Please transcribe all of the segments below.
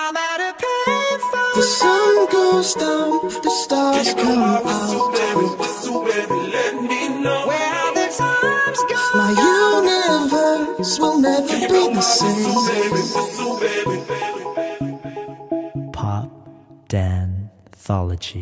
I'm at a payphone. The sun goes down, the stars come out. Whistle, baby, let me know where are the times go. My universe will never be the same. Whistle, baby. Pop Danthology.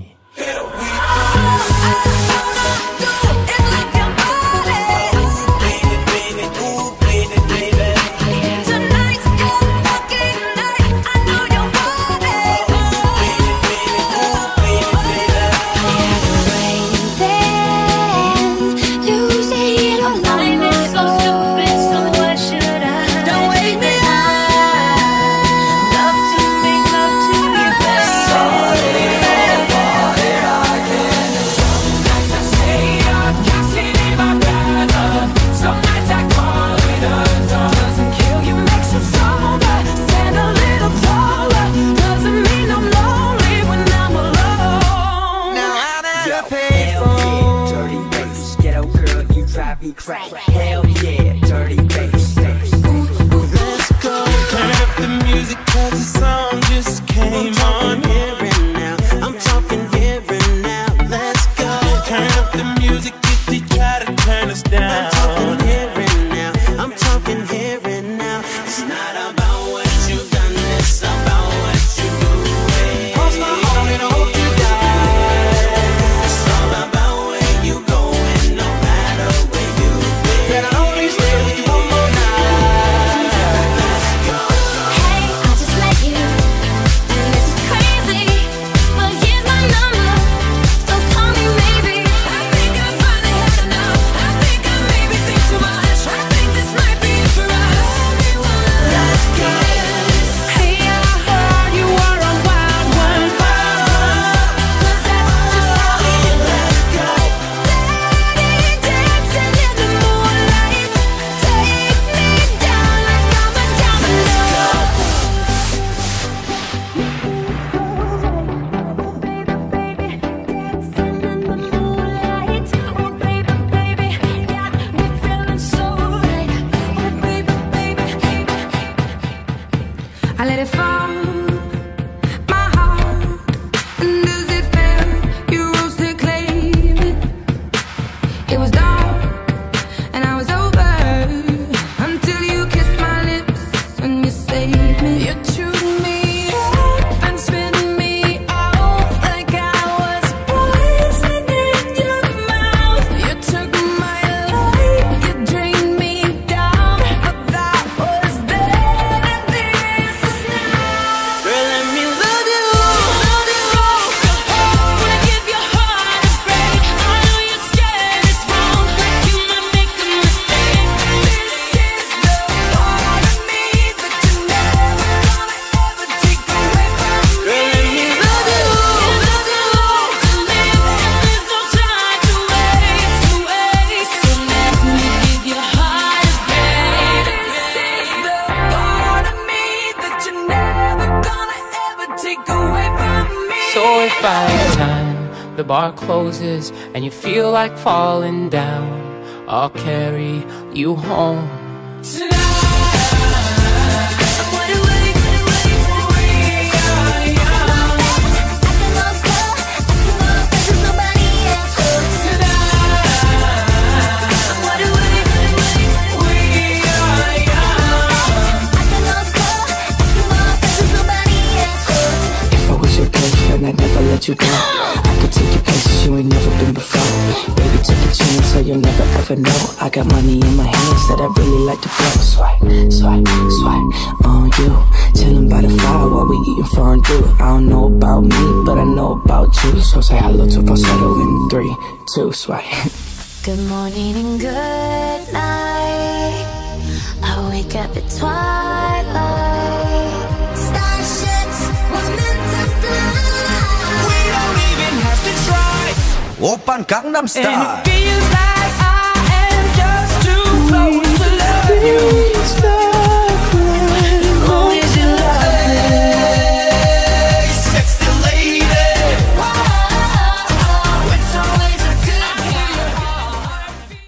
Crack. Hell yeah, dirty bass. Let's go. Turn up the music 'cause the song just came on. Here and now, I'm talking here and now. Let's go. Turn up the music if they try to turn us down. I'm talking here and now, I'm talking here and now. It's not about what you've done, it's about what you do. Cross my heart and I hope you die. It's all about where you going, no matter where you been. Can I only stay with you one more night? Let's go. Hey, I just met you, and this is crazy, but here's my number, so call me maybe. I think I finally had enough. I think I maybe think too much. I think this might be it for us. Let's go. Hey, I heard you were a wild one. 'Cause that's just how it is. Let's go. Daddy dancing in the moonlight, take me down like I'm a domino. I let it fall, my heart, and as it fell, you rose to claim it. It was dark, and I was over, until you kissed my lips and you saved me. You chewed me up and spit me out like I was poison in your mouth. You took my life, you drained me down, but that was then and this is now. Girl, let me love you. Wanna give your heart a break. I know you're scared it's wrong, like you might make a mistake. This is the part of me that you're never gonna ever take away from me. Girl, let me love you. There's no hope to live, and there's no time to waste. So let me give your heart a break. This is the part of me that you're never gonna ever take away from me. So if by the time the bar closes and you feel like falling down, I'll carry you home. If I was your girlfriend, I'd never let you go. I could take you places you ain't never been before. Baby, take a chance so you'll never ever know. I got money in my hands that I really like to blow. Swipe, swipe, swipe on you. Chillin' by the fire while we eating fondue. I don't know about me, but I know about you. So say hello to falsetto in 3, 2, swipe. Good morning and good night. I wake up at twilight. Starships were meant to fly. We don't even have to try. Open Gangnam Style. And it feels